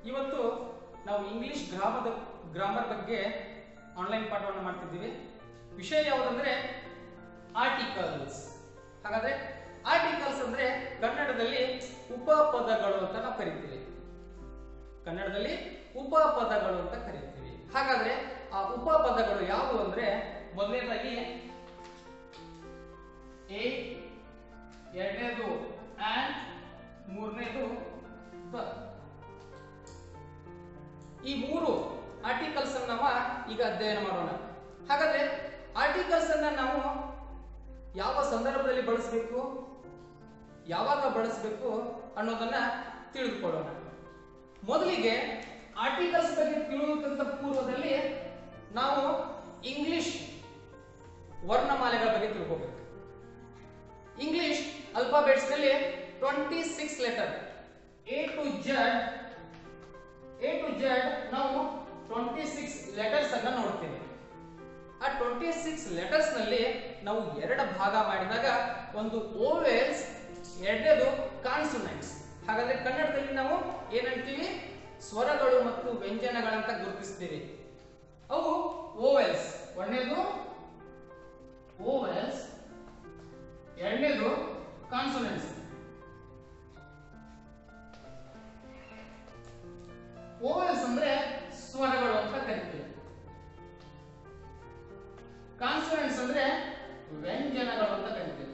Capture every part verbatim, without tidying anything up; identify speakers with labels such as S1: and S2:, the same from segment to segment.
S1: ಇವತ್ತು ನಾವು ಇಂಗ್ಲಿಷ್ ಗ್ರಾಮದ ಗ್ರಾಮರ್ ಬಗ್ಗೆ ಆನ್ಲೈನ್ ಪಾಠವನ್ನು ಮಾಡ್ತಿದ್ದೀವಿ. ವಿಷಯ ಯಾವುದಂದ್ರೆ ಆರ್ಟಿಕಲ್ಸ್. ಹಾಗಾದ್ರೆ ಆರ್ಟಿಕಲ್ಸ್ ಅಂದ್ರೆ ಕನ್ನಡದಲ್ಲಿ ಉಪಪದಗಳು ಅಂತ ನಾವು ಕರಿತೀವಿ. ಕನ್ನಡದಲ್ಲಿ ಉಪಪದಗಳು ಅಂತ ಕರಿತೀವಿ. ಹಾಗಾದ್ರೆ ಆ ಉಪಪದಗಳು ಯಾವುವು ಅಂದ್ರೆ ಮೊದಲನೇದಾಗಿ ಎ, ಎರಡನೇದು ಆಂಡ್, ಮೂರನೇದು ದ. ಈ ಮೂರು ಆರ್ಟಿಕಲ್ಸ್ ಅನ್ನು ನಾವು ಈಗ ಅಧ್ಯಯನ ಮಾಡೋಣ. ಹಾಗಾದ್ರೆ ಆರ್ಟಿಕಲ್ಸ್ ಅನ್ನ ನಾವು ಯಾವ ಸಂದರ್ಭದಲ್ಲಿ ಬಳಸಬೇಕು, ಯಾವಾಗ ಬಳಸಬೇಕು ಅನ್ನೋದನ್ನ ತಿಳಿದುಕೊಳ್ಳೋಣ. ಮೊದಲಿಗೆ ಆರ್ಟಿಕಲ್ಸ್ ಬಗ್ಗೆ ತಿಳಿಯುವುದಕ್ಕಿಂತ ಪೂರ್ವದಲ್ಲಿ ನಾವು ಇಂಗ್ಲಿಷ್ ವರ್ಣಮಾಲೆಗಳ ಬಗ್ಗೆ ತಿಳ್ಕೋಬೇಕು. ಇಂಗ್ಲಿಷ್ ಅಲ್ಫಾಬೆಟ್ಸ್ ನಲ್ಲಿ twenty six letter A to Z A to Z ನಾವು ಟ್ವೆಂಟಿ ಸಿಕ್ಸ್ ಲೆಟರ್ಸ್ ಅನ್ನ ನೋಡ್ತೇವೆ. ಆ ಟ್ವೆಂಟಿ ಸಿಕ್ಸ್ ಲೆಟರ್ಸ್ ನಲ್ಲಿ ನಾವು ಎರಡು ಭಾಗ ಮಾಡಿದಾಗ ಒಂದು ಓವೆಲ್ಸ್, ಎರಡನೇದು ಕಾನ್ಸೋನೆಂಟ್ಸ್. ಹಾಗಾದ್ರೆ ಕನ್ನಡದಲ್ಲಿ ನಾವು ಏನಂತೀವಿ, ಸ್ವರಗಳು ಮತ್ತು ವ್ಯಂಜನಗಳಂತ ಗುರುತಿಸ್ತೀವಿ. ಅವು ಓವೆಲ್ಸ್, ಒಂದನೇದು ಓವೆಲ್ಸ್, ಎರಡನೇದು ಕಾನ್ಸೋನೆಂಟ್ಸ್. ಓವೆಲ್ಸ್ ಅಂದ್ರೆ ಸ್ವರಗಳು ಅಂತ ಕರಿತೀವಿ. ಕಾನ್ಸೋನೆಂಟ್ಸ್ ಅಂದ್ರೆ ವ್ಯಂಜನಗಳು ಅಂತ ಕರಿತೀವಿ.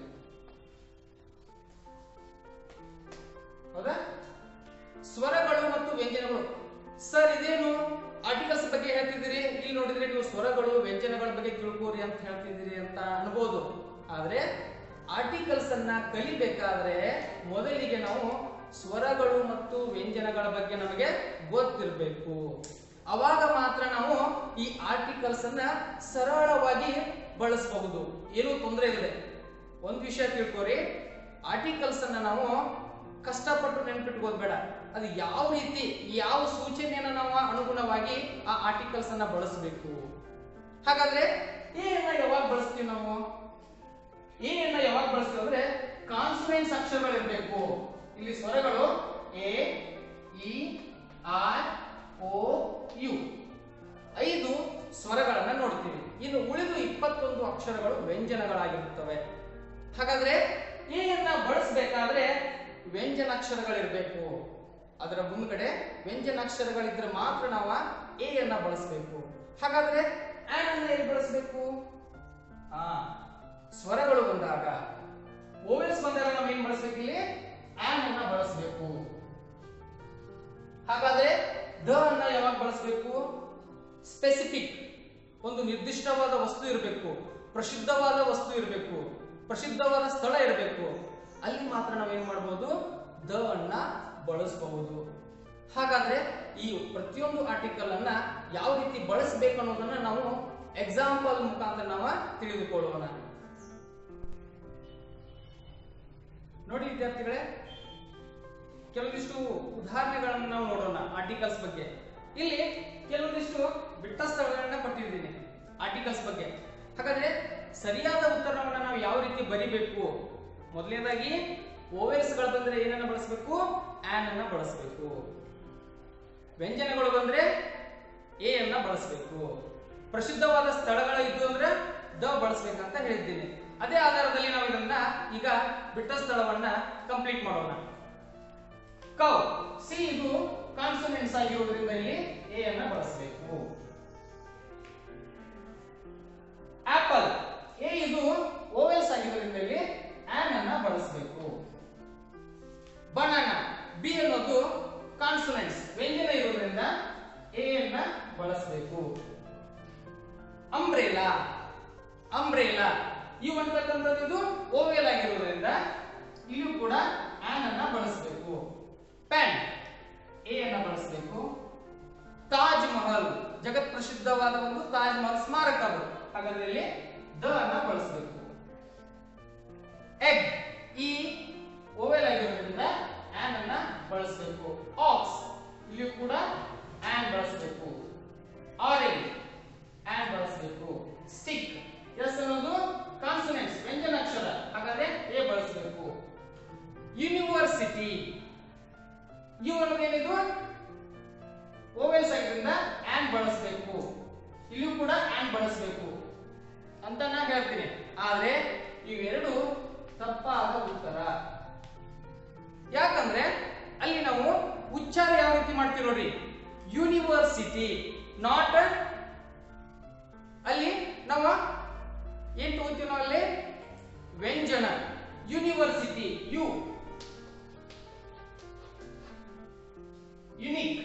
S1: ಹೌದಾ? ಸ್ವರಗಳು ಮತ್ತು ವ್ಯಂಜನಗಳು. ಸರ್ ಇದೇನು ಆರ್ಟಿಕಲ್ಸ್ ಬಗ್ಗೆ ಹೇಳ್ತಿದ್ದೀರಿ, ಇಲ್ಲಿ ನೋಡಿದ್ರೆ ನೀವು ಸ್ವರಗಳು ವ್ಯಂಜನಗಳ ಬಗ್ಗೆ ತಿಳ್ಕೋರಿ ಅಂತ ಹೇಳ್ತಿದ್ದೀರಿ ಅಂತ ಅನ್ಬೋದು. ಆದ್ರೆ ಆರ್ಟಿಕಲ್ಸ್ ಅನ್ನ ಕಲಿಬೇಕಾದ್ರೆ ಮೊದಲಿಗೆ ನಾವು ಸ್ವರಗಳು ಮತ್ತು ವ್ಯಂಜನಗಳ ಬಗ್ಗೆ ನಮಗೆ ಗೊತ್ತಿರಬೇಕು. ಅವಾಗ ಮಾತ್ರ ನಾವು ಈ ಆರ್ಟಿಕಲ್ಸ್ ಅನ್ನ ಸರಳವಾಗಿ ಬಳಸಬಹುದು. ಏನೂ ತೊಂದರೆ ಇದೆ. ಒಂದು ವಿಷಯ ತಿಳ್ಕೋರಿ, ಆರ್ಟಿಕಲ್ಸ್ ಅನ್ನ ನಾವು ಕಷ್ಟಪಟ್ಟು ನೆನ್ಪಿಟ್ಕೋದ್ ಬೇಡ. ಅದು ಯಾವ ರೀತಿ, ಯಾವ ಸೂಚನೆಯನ್ನ ನಾವು ಅನುಗುಣವಾಗಿ ಆ ಆರ್ಟಿಕಲ್ಸ್ ಅನ್ನ ಬಳಸಬೇಕು. ಹಾಗಾದ್ರೆ ಏನ ಯಾವಾಗ ಬಳಸ್ತೀವಿ ನಾವು? ಏನ ಯಾವಾಗ ಬಳಸ್ತೀವಿ ಅಂದ್ರೆ ಕಾನ್ಸೋನೆಂಟ್ಸ್ ಅಕ್ಷರಗಳಿರ್ಬೇಕು. ಇಲ್ಲಿ ಸ್ವರಗಳು A, E, R, O, U ಐದು ಸ್ವರಗಳನ್ನ ನೋಡ್ತೀವಿ. ಇನ್ನು ಉಳಿದು ಇಪ್ಪತ್ತೊಂದು ಅಕ್ಷರಗಳು ವ್ಯಂಜನಗಳಾಗಿರುತ್ತವೆ. ಹಾಗಾದ್ರೆ ಏನನ್ನ ಬಳಸಬೇಕಾದ್ರೆ ವ್ಯಂಜನಾಕ್ಷರಗಳಿರ್ಬೇಕು. ಅದರ ಮುಂದ್ಗಡೆ ವ್ಯಂಜನಾಕ್ಷರಗಳಿದ್ರೆ ಮಾತ್ರ ನಾವು ಎ ಅನ್ನ ಬಳಸಬೇಕು. ಹಾಗಾದ್ರೆ ಆನ್ ಅನ್ನ ಎಲ್ಲಿ ಬಳಸಬೇಕು? ಆ ಸ್ವರಗಳು ಬಂದಾಗ, ಓವೆಲ್ಸ್ ಬಂದಾಗ ನಾವು ಏನ್ ಬಳಸಬೇಕು? ಇಲ್ಲಿ ಆನ್ ಅನ್ನ ಬಳಸಬೇಕು. ಹಾಗಾದ್ರೆ ದ ಅನ್ನ ಯಾವಾಗ ಬಳಸಬೇಕು? ಸ್ಪೆಸಿಫಿಕ್, ಒಂದು ನಿರ್ದಿಷ್ಟವಾದ ವಸ್ತು ಇರಬೇಕು, ಪ್ರಸಿದ್ಧವಾದ ವಸ್ತು ಇರಬೇಕು, ಪ್ರಸಿದ್ಧವಾದ ಸ್ಥಳ ಇರಬೇಕು. ಅಲ್ಲಿ ಮಾತ್ರ ನಾವೇನ್ ಮಾಡಬಹುದು? ದ ಅನ್ನ ಬಳಸಬಹುದು. ಹಾಗಾದ್ರೆ ಈ ಪ್ರತಿಯೊಂದು ಆರ್ಟಿಕಲ್ ಅನ್ನ ಯಾವ ರೀತಿ ಬಳಸಬೇಕು ಅನ್ನೋದನ್ನ ನಾವು ಎಕ್ಸಾಂಪಲ್ ಮುಖಾಂತರ ನಾವು ತಿಳಿದುಕೊಳ್ಳೋಣ. ನೋಡಿ ವಿದ್ಯಾರ್ಥಿಗಳೇ, ಕೆಲವೊಂದಿಷ್ಟು ಉದಾಹರಣೆಗಳನ್ನು ನಾವು ನೋಡೋಣ ಆರ್ಟಿಕಲ್ಸ್ ಬಗ್ಗೆ. ಇಲ್ಲಿ ಕೆಲವೊಂದಿಷ್ಟು ಬಿಟ್ಟ ಸ್ಥಳಗಳನ್ನ ಕೊಟ್ಟಿದ್ದೀನಿ ಆರ್ಟಿಕಲ್ಸ್ ಬಗ್ಗೆ. ಹಾಗಾದ್ರೆ ಸರಿಯಾದ ಉತ್ತರವನ್ನ ನಾವು ಯಾವ ರೀತಿ ಬರಿಬೇಕು? ಮೊದಲನೇದಾಗಿ ಓವೆಲ್ಸ್ ಗಳು ಬಂದ್ರೆ ಏನನ್ನ ಬಳಸಬೇಕು? ಆನ್ ಅನ್ನ ಬಳಸಬೇಕು. ವ್ಯಂಜನಗಳು ಬಂದ್ರೆ ಎ ಅನ್ನ ಬಳಸಬೇಕು. ಪ್ರಸಿದ್ಧವಾದ ಸ್ಥಳಗಳು ಇದ್ದು ಅಂದ್ರೆ ದ ಬಳಸಬೇಕಂತ ಹೇಳಿದ್ದೀನಿ. ಅದೇ ಆಧಾರದಲ್ಲಿ ನಾವು ಇದನ್ನ ಈಗ ಬಿಟ್ಟ ಸ್ಥಳವನ್ನ ಕಂಪ್ಲೀಟ್ ಮಾಡೋಣ. ಕೌ, ಸಿ ಇದು ಕಾನ್ಸೋನೆಂಟ್ಸ್ ಆಗಿರೋದ್ರಿಂದ ಇಲ್ಲಿ ಎ ಅನ್ನ ಬಳಸಬೇಕು. ಆಪಲ್, ಎ ಇದು ಓವೆಲ್ಸ್ ಆಗಿರೋದ್ರಿಂದ ಇಲ್ಲಿ ಆನ್ ಅನ್ನ ಬಳಸಬೇಕು. ಬನಾನಾ, ಬಿ ಅನ್ನೋದು ಕಾನ್ಸೋನೆಂಟ್ಸ್ ವ್ಯಂಜನ ಇರೋದ್ರಿಂದ ಎ ಅನ್ನ ಬಳಸಬೇಕು. ಅಂಬ್ರೆಲಾ, ಅಂಬ್ರೆಲಾ ಇವು ಅಂತಕ್ಕಂಥದ್ದು ಇದು ಓವೆಲ್ ಆಗಿರೋದ್ರಿಂದ ಇಲ್ಲೂ ಕೂಡ ಆನ್ ಅನ್ನ ಬಳಸಬೇಕು. ಪೆನ್, ಎ ಅನ್ನ ಬಳಸಬೇಕು. ತಾಜ್ ಮಹಲ್, ಜಗತ್ ಪ್ರಸಿದ್ಧವಾದ ಒಂದು ತಾಜ್ ಮಹಲ್ ಸ್ಮಾರಕ ಅದು. ಹಾಗಾದ್ರೆ ಇಲ್ಲಿ ದ ಅನ್ನ ಬಳಸಬೇಕು. ಎಗ್, ಈ ಓವೆಲ್ ಆಗಿರೋದ್ರಿಂದ ಆನ್ ಅನ್ನ ಬಳಸಬೇಕು. ಆಕ್ಸ್, ಇಲ್ಲಿಯೂ ಕೂಡ ಆನ್ ಬಳಸಬೇಕು. ಆರೆಂಜ್, ಆನ್ ಬಳಸಬೇಕು. ಸ್ಟಿಕ್, ಎಸ್ ಅನ್ನೋದು ಕಾನ್ಸೋನೆಂಟ್ಸ್ ವ್ಯಂಜನಾಕ್ಷರ, ಹಾಗಾದ್ರೆ ಎ ಬಳಸಬೇಕು. ಯೂನಿವರ್ಸಿಟಿ, ಯು ಅನ್ನೋದು ಏನಿದು ಓವೆಲ್ಸ್ ಆಗಿದ್ರಿಂದ ಆನ್ ಬಳಸಬೇಕು, ಇಲ್ಲೂ ಕೂಡ ಆನ್ ಬಳಸಬೇಕು ಅಂತ ನಾ ಹೇಳ್ತೀನಿ. ಆದ್ರೆ ಇವೆರಡು ತಪ್ಪಾದ ಉತ್ತರ. ಯಾಕಂದ್ರೆ ಅಲ್ಲಿ ನಾವು ಉಚ್ಚಾರ ಯಾವ ರೀತಿ ಮಾಡ್ತೀವಿ ನೋಡ್ರಿ, ಯೂನಿವರ್ಸಿಟಿ ನಾಟ್, ಅಲ್ಲಿ ನಾವು ಏನ್ ತಗೋತೀವಿ ನಾವು ಅಲ್ಲಿ ವ್ಯಂಜನ ಯೂನಿವರ್ಸಿಟಿ ಯು ಯುನಿಕ್.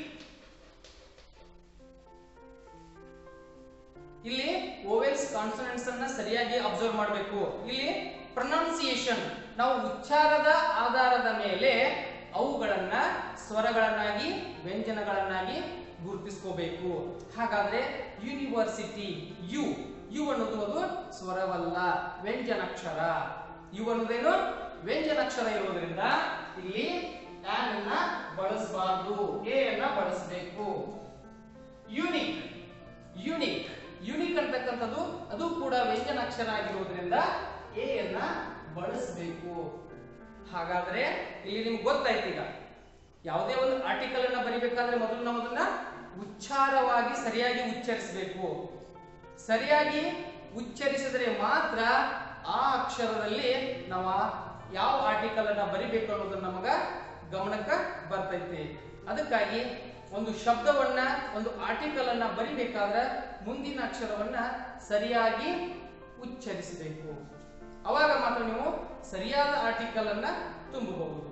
S1: ಇಲ್ಲಿ ಓವೆಲ್ಸ್ ಕಾನ್ಸನೆಂಟ್ಸ್ ಅನ್ನ ಸರಿಯಾಗಿ ಅಬ್ಸರ್ವ್ ಮಾಡಬೇಕು. ಇಲ್ಲಿ ಪ್ರೊನೌನ್ಸಿಯೇಷನ್ ನಾವು ಉಚ್ಚಾರದ ಆಧಾರದ ಮೇಲೆ ಅವುಗಳನ್ನ ಸ್ವರಗಳನ್ನಾಗಿ ವ್ಯಂಜನಗಳನ್ನಾಗಿ ಗುರುತಿಸ್ಕೋಬೇಕು. ಹಾಗಾದ್ರೆ ಯೂನಿವರ್ಸಿಟಿ ಯು ಯು ಅನ್ನೋದು ಅದು ಸ್ವರವಲ್ಲ, ವ್ಯಂಜನಾಕ್ಷರ. ಯು ಅನ್ನೋದೇನು ವ್ಯಂಜನಾಕ್ಷರ ಇರೋದ್ರಿಂದ ಇಲ್ಲಿ ಆನ್ ಅನ್ನ ಬಳಸಬಾರದು, ಎ ಅನ್ನ ಬಳಸಬೇಕು. ಯುನಿಕ್ ಯುನಿಕ್ ಯುನಿಕ್ ಅಂತಕ್ಕಂಥದ್ದು ಅದು ಕೂಡ ವ್ಯಂಜನಾಕ್ಷರ ಆಗಿರೋದ್ರಿಂದ ಎ ಅನ್ನ ಬಳಸಬೇಕು. ಹಾಗಾದ್ರೆ ಇಲ್ಲಿ ನಿಮ್ಗೆ ಗೊತ್ತಾಯ್ತು, ಈಗ ಯಾವುದೇ ಒಂದು ಆರ್ಟಿಕಲ್ ಅನ್ನ ಬರಿಬೇಕಾದ್ರೆ ಮೊದಲು ನಾವು ಅದನ್ನ ಉಚ್ಚಾರವಾಗಿ ಸರಿಯಾಗಿ ಉಚ್ಚರಿಸಬೇಕು. ಸರಿಯಾಗಿ ಉಚ್ಚರಿಸಿದರೆ ಮಾತ್ರ ಆ ಅಕ್ಷರದಲ್ಲಿ ನಾವು ಯಾವ ಆರ್ಟಿಕಲ್ ಅನ್ನ ಬರಿಬೇಕು ಅನ್ನೋದು ನಮಗ ಗಮನಕ್ಕೆ ಬರ್ತೈತಿ. ಅದಕ್ಕಾಗಿ ಒಂದು ಶಬ್ದವನ್ನ ಒಂದು ಆರ್ಟಿಕಲ್ ಅನ್ನ ಬರಿಬೇಕಾದ್ರೆ ಮುಂದಿನ ಅಕ್ಷರವನ್ನ ಸರಿಯಾಗಿ ಉಚ್ಚರಿಸಬೇಕು. ಅವಾಗ ಮಾತ್ರ ನೀವು ಸರಿಯಾದ ಆರ್ಟಿಕಲ್ ಅನ್ನ ತುಂಬಬಹುದು.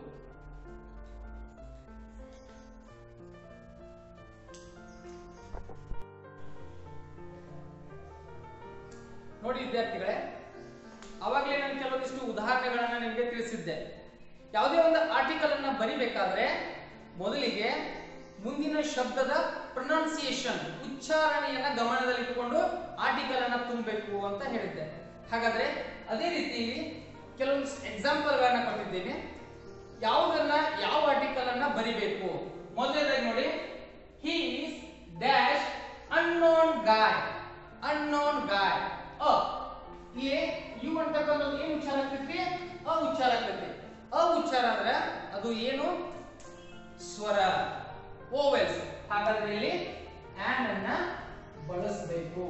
S1: ನೋಡಿ ವಿದ್ಯಾರ್ಥಿಗಳೇ, ಅವಾಗಲೇ ನಾನು ಕೆಲವೊಂದಿಷ್ಟು ಉದಾಹರಣೆಗಳನ್ನ ನಿಮಗೆ ತಿಳಿಸಿದ್ದೆ. ಯಾವುದೇ ಒಂದು ಆರ್ಟಿಕಲ್ ಅನ್ನ ಬರಿಬೇಕಾದ್ರೆ ಮೊದಲಿಗೆ ಮುಂದಿನ ಶಬ್ದದ ಪ್ರೊನೌನ್ಸಿಯೇಷನ್ ಉಚ್ಚಾರಣೆಯನ್ನ ಗಮನದಲ್ಲಿಟ್ಟುಕೊಂಡು ಆರ್ಟಿಕಲ್ ಅನ್ನ ತುಂಬಬೇಕು ಅಂತ ಹೇಳಿದ್ದೆ. ಹಾಗಾದ್ರೆ ಅದೇ ರೀತಿ ಕೆಲವೊಂದು ಎಕ್ಸಾಂಪಲ್ ಗಳನ್ನ ಕೊಟ್ಟಿದ್ದೇನೆ. ಯಾವುದನ್ನ ಯಾವ ಆರ್ಟಿಕಲ್ ಅನ್ನ ಬರಿಬೇಕು. ಮೊದಲನೇದಾಗಿ ನೋಡಿ, he is dash unknown guy. Unknown guy ಅ, ಇಲ್ಲಿ ಯು ಅಂತಕ್ಕಂಥದ್ದು ಏನು ಉಚ್ಚಾರ ಆಗ್ತೈತಿ, ಅ ಉಚ್ಚಾರ ಆಗ್ತೈತಿ. ಅ ಉಚ್ಚಾರ ಅಂದ್ರೆ ಅದು ಏನು ಸ್ವರ, ಓವೆಲ್ಸ್. ಹಾಗಾದ್ರೆ ಇಲ್ಲಿ ಆನ್ ಅನ್ನ ಬಳಸಬೇಕು.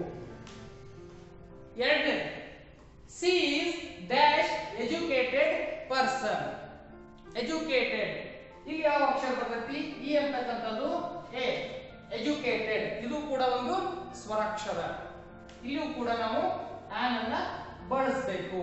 S1: ಎರಡನೇ, she is dash educated person. Educated ಇಲ್ಲಿ ಯಾವ ಅಕ್ಷರ ಬರ್ತೈತಿ, ಇ ಅಂತಕ್ಕಂಥದ್ದು ಎ. ಎಜುಕೇಟೆಡ್ ಇದು ಕೂಡ ಒಂದು ಸ್ವರಾಕ್ಷರ. ಇಲ್ಲೂ ಕೂಡ ನಾವು ಆನ್ ಅನ್ನ ಬಳಸಬೇಕು.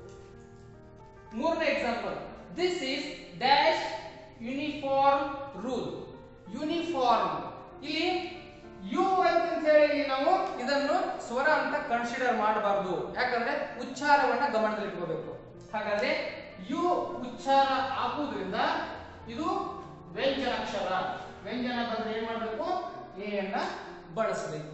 S1: ಮೂರನೇ example, this is dash uniform rule. Uniform ಇಲ್ಲಿ ಯು ಅಂತ ಹೇಳಿ ನಾವು ಇದನ್ನು ಸ್ವರ ಅಂತ ಕನ್ಸಿಡರ್ ಮಾಡಬಾರದು. ಯಾಕಂದ್ರೆ ಉಚ್ಚಾರವನ್ನ ಗಮನದಲ್ಲಿಟ್ಕೋಬೇಕು. ಹಾಗಾದ್ರೆ ಯು ಉಚ್ಚಾರ ಆಗುವುದರಿಂದ ಇದು ವ್ಯಂಜನಾಕ್ಷರ. ವ್ಯಂಜನ ಬಂದ್ರೆ ಏನ್ ಮಾಡಬೇಕು, ಎ ಅನ್ನ ಬಳಸಬೇಕು.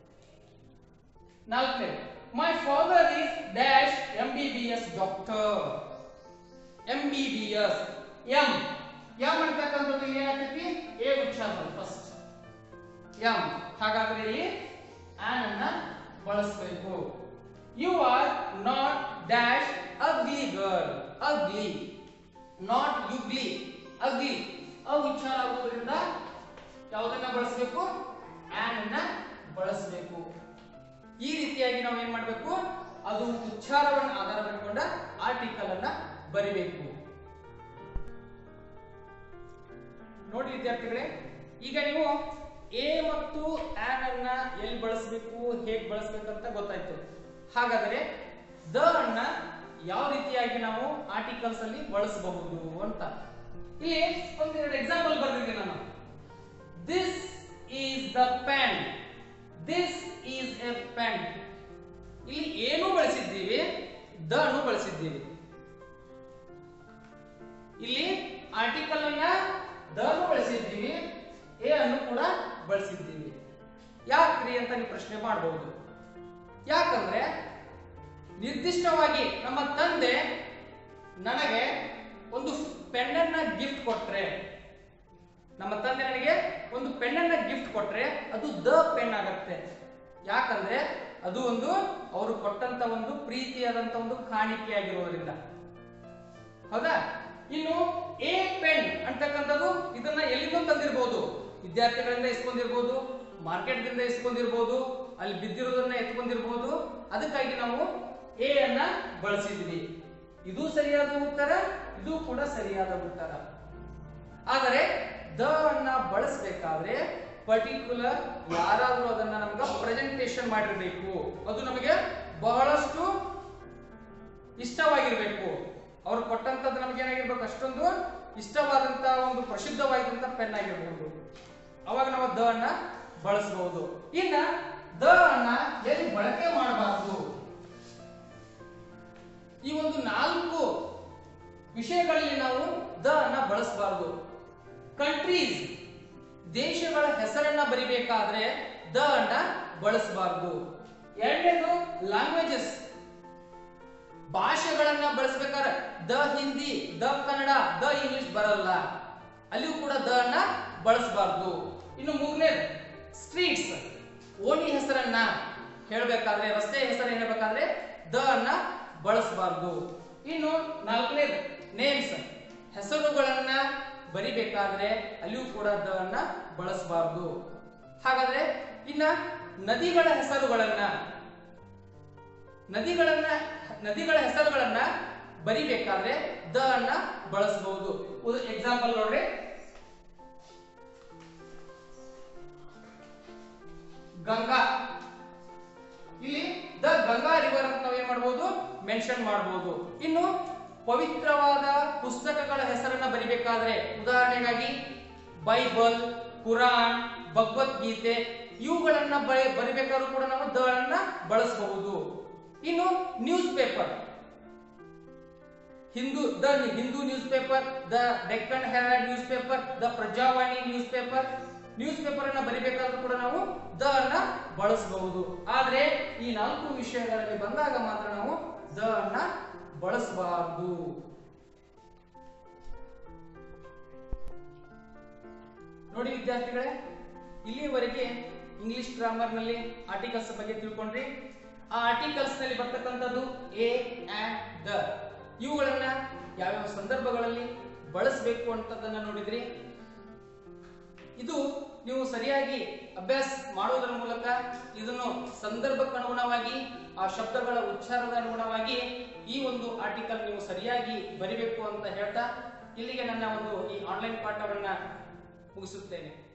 S1: ನಾಲ್ಕನೇ, my father is dash M B B S doctor. M B B S M M ಅಂತಕ್ಕಂಥದ್ದು ಇಲ್ಲಿ ಏನಾಗ್ತೈತಿ, ಎ ಉಚ್ಚಾರ ಫಸ್ಟ್ ಎಂ. ಹಾಗಾದ್ರೆ ಇಲ್ಲಿ ಆನ್ ಅನ್ನ ಬಳಸಬೇಕು. You are not dash ugly girl. Ugly not ugly, ugly ಅ ಉಚ್ಚಾರ ಆಗುವುದರಿಂದ ಯಾವುದನ್ನ ಬಳಸಬೇಕು, ಆನ್ ಅನ್ನ ಬಳಸಬೇಕು. ಈ ರೀತಿಯಾಗಿ ನಾವು ಏನ್ ಮಾಡಬೇಕು, ಅದು ಉಚ್ಚಾರವನ್ನು ಆಧಾರ ಮಾಡಿಕೊಂಡ ಆರ್ಟಿಕಲ್ ಅನ್ನ ಬರಿಬೇಕು. ನೋಡಿ ವಿದ್ಯಾರ್ಥಿಗಳೇ, ಈಗ ನೀವು ಎ ಮತ್ತು ಆನ್ ಅನ್ನ ಎಲ್ಲಿ ಬಳಸಬೇಕು, ಹೇಗೆ ಬಳಸಬೇಕು ಅಂತ ಗೊತ್ತಾಯ್ತು. ಹಾಗಾದ್ರೆ ದ ಅನ್ನ ಯಾವ ರೀತಿಯಾಗಿ ನಾವು ಆರ್ಟಿಕಲ್ಸ್ ಅಲ್ಲಿ ಬಳಸಬಹುದು ಅಂತ ಇಲ್ಲಿ ಒಂದೆರಡು ಎಕ್ಸಾಂಪಲ್ ಬರ್ದಿದ್ದೀನಿ ನಾನು. This is the pen. This is a pen. ಇಲ್ಲಿ ಏನು ಬಳಸಿದ್ದೀವಿ, ದ ಅನ್ನು ಬಳಸಿದ್ದೀವಿ. ಇಲ್ಲಿ ಆರ್ಟಿಕಲ್ ಅನ್ನ ದ ಅನ್ನು ಬಳಸಿದ್ದೀವಿ, ಎ ಅನ್ನು ಕೂಡ ಬಳಸಿದ್ದೀವಿ. ಯಾಕ್ರಿ ಅಂತ ನೀವು ಪ್ರಶ್ನೆ ಮಾಡಬಹುದು. ಯಾಕಂದ್ರೆ ನಿರ್ದಿಷ್ಟವಾಗಿ ನಮ್ಮ ತಂದೆ ನನಗೆ ಒಂದು ಪೆನ್ನನ್ನ ಗಿಫ್ಟ್ ಕೊಟ್ರೆ, ನಮ್ಮ ತಂದೆ ನನಗೆ ಒಂದು ಪೆನ್ನನ್ನ ಗಿಫ್ಟ್ ಕೊಟ್ರೆ ಅದು ದ ಪೆನ್ ಆಗತ್ತೆ. ಯಾಕಂದ್ರೆ ಅದು ಒಂದು ಅವರು ಕೊಟ್ಟಂತ ಒಂದು ಪ್ರೀತಿಯಾದಂತ ಒಂದು ಕಾಣಿಕೆ ಆಗಿರೋದ್ರಿಂದ. ಹೌದಾ? ಇನ್ನು ಎ ಪೆನ್ ಅಂತಕ್ಕಂಥದ್ದು ಇದನ್ನ ಎಲ್ಲಿಂದ ತಂದಿರಬಹುದು, ವಿದ್ಯಾರ್ಥಿಗಳಿಂದ ಇಸ್ಕೊಂಡಿರ್ಬೋದು, ಮಾರ್ಕೆಟ್ದಿಂದ ಇಸ್ಕೊಂಡಿರ್ಬೋದು, ಅಲ್ಲಿ ಬಿದ್ದಿರೋದನ್ನ ಎತ್ಕೊಂಡಿರ್ಬೋದು. ಅದಕ್ಕಾಗಿ ನಾವು ಎ ಅನ್ನ ಬಳಸಿದ್ವಿ. ಇದು ಸರಿಯಾದ ಉತ್ತರ, ಇದು ಕೂಡ ಸರಿಯಾದ ಉತ್ತರ. ಆದರೆ ದ ಅನ್ನ ಬಳಸಬೇಕಾದ್ರೆ ಪರ್ಟಿಕ್ಯುಲರ್ ಯಾರಾದ್ರೂ ಅದನ್ನ ನಮ್ಗೆ ಪ್ರೆಸೆಂಟೇಷನ್ ಮಾಡಿರ್ಬೇಕು. ಅದು ನಮಗೆ ಬಹಳಷ್ಟು ಇಷ್ಟವಾಗಿರ್ಬೇಕು. ಅವ್ರು ಕೊಟ್ಟಂತದ್ದು ನಮ್ಗೆ ಏನಾಗಿರ್ಬೇಕು, ಅಷ್ಟೊಂದು ಇಷ್ಟವಾದಂತ ಒಂದು ಪ್ರಸಿದ್ಧವಾದಂತ ಪೆನ್ ಆಗಿರ್ಬಹುದು. ಅವಾಗ ನಾವು ದ ಅನ್ನ ಬಳಸಬಹುದು. ಇನ್ನ ದ ಅನ್ನ ಎಲ್ಲಿ ಬಳಕೆ ಮಾಡಬಾರದು, ಈ ಒಂದು ನಾಲ್ಕು ವಿಷಯಗಳಲ್ಲಿ ನಾವು ದ ಅನ್ನ ಬಳಸಬಾರದು. ಕಂಟ್ರೀಸ್, ದೇಶಗಳ ಹೆಸರನ್ನ ಬರಿಬೇಕಾದ್ರೆ ದ ಅನ್ನ ಬಳಸಬಾರದು. ಎರಡನೇದು ಲ್ಯಾಂಗ್ವೇಜಸ್, ಭಾಷೆಗಳನ್ನ ಬಳಸಬೇಕಾದ್ರೆ the Hindi, the Kannada, the English ಬರಲ್ಲ, ಅಲ್ಲಿಯೂ ಕೂಡ ದ ಅನ್ನ ಬಳಸಬಾರದು. ಇನ್ನು ಮೂರನೇದು ಸ್ಟ್ರೀಟ್ಸ್, ಓಣಿ ಹೆಸರನ್ನ ಹೇಳಬೇಕಾದ್ರೆ, ರಸ್ತೆ ಹೆಸರು ಹೇಳಬೇಕಾದ್ರೆ ದ ಅನ್ನ ಬಳಸಬಾರದು. ಇನ್ನು ನಾಲ್ಕನೇದು ನೇಮ್ಸ್, ಹೆಸರುಗಳನ್ನ ಬರಿಬೇಕಾದ್ರೆ ಅಲ್ಲಿಯೂ ಕೂಡ ದ ಅನ್ನ ಬಳಸಬಾರದು. ಹಾಗಾದ್ರೆ ಇನ್ನ ನದಿಗಳ ಹೆಸರುಗಳನ್ನ ನದಿಗಳನ್ನ ನದಿಗಳ ಹೆಸರುಗಳನ್ನ ಬರಿಬೇಕಾದ್ರೆ ದ ಅನ್ನ ಬಳಸಬಹುದು. ಎಕ್ಸಾಂಪಲ್ ನೋಡ್ರಿ, ಗಂಗಾ, ಇಲ್ಲಿ ದ ಗಂಗಾ ರಿವರ್ ಅಂತ ನಾವು ಏನ್ ಮಾಡಬಹುದು, ಮೆನ್ಷನ್ ಮಾಡಬಹುದು. ಇನ್ನು ಪವಿತ್ರವಾದ ಪುಸ್ತಕಗಳ ಹೆಸರನ್ನ ಬರಿಬೇಕಾದ್ರೆ ಉದಾಹರಣೆಗಾಗಿ ಬೈಬಲ್, ಕುರಾನ್, ಭಗವದ್ಗೀತೆ ಇವುಗಳನ್ನ ಬರಿಬೇಕಾದ್ರೂ ಕೂಡ ನಾವು ದ ಅನ್ನ ಬಳಸಬಹುದು. ಇನ್ನು newspaper, Hindu the Hindu newspaper, the Deccan Herald newspaper, the Prajavani newspaper, newspaper ಅನ್ನ ಬರಿಬೇಕಾದ್ರೂ ಕೂಡ ನಾವು ದ ಅನ್ನ ಬಳಸಬಹುದು. ಆದ್ರೆ ಈ ನಾಲ್ಕು ವಿಷಯಗಳಲ್ಲಿ ಬಂದಾಗ ಮಾತ್ರ ನಾವು ದ ಅನ್ನ ಬಳಸಬಾರದು. ನೋಡಿ ವಿದ್ಯಾರ್ಥಿಗಳೇ, ಇಲ್ಲಿಯವರೆಗೆ ಇಂಗ್ಲಿಷ್ ಗ್ರಾಮರ್ ನಲ್ಲಿ ಆರ್ಟಿಕಲ್ಸ್ ಬಗ್ಗೆ ತಿಳ್ಕೊಂಡ್ರಿ. ಆ ಆರ್ಟಿಕಲ್ಸ್ ನಲ್ಲಿ ಬರ್ತಕ್ಕಂಥದ್ದು ಎ ಅಂಡ್ ದ, ಇವುಗಳನ್ನ ಯಾವ್ಯಾವ ಸಂದರ್ಭಗಳಲ್ಲಿ ಬಳಸಬೇಕು ಅಂತದನ್ನ ನೋಡಿದ್ರಿ. ಇದು ನೀವು ಸರಿಯಾಗಿ ಅಭ್ಯಾಸ ಮಾಡುವುದರ ಮೂಲಕ ಇದನ್ನು ಸಂದರ್ಭಕ್ಕನುಗುಣವಾಗಿ ಆ ಶಬ್ದಗಳ ಉಚ್ಚಾರದ ಅನುಗುಣವಾಗಿ ಈ ಒಂದು ಆರ್ಟಿಕಲ್ ನೀವು ಸರಿಯಾಗಿ ಬರಿಬೇಕು ಅಂತ ಹೇಳ್ತಾ ಇಲ್ಲಿಗೆ ನನ್ನ ಒಂದು ಈ ಆನ್ಲೈನ್ ಪಾಠವನ್ನ ಮುಗಿಸುತ್ತೇನೆ.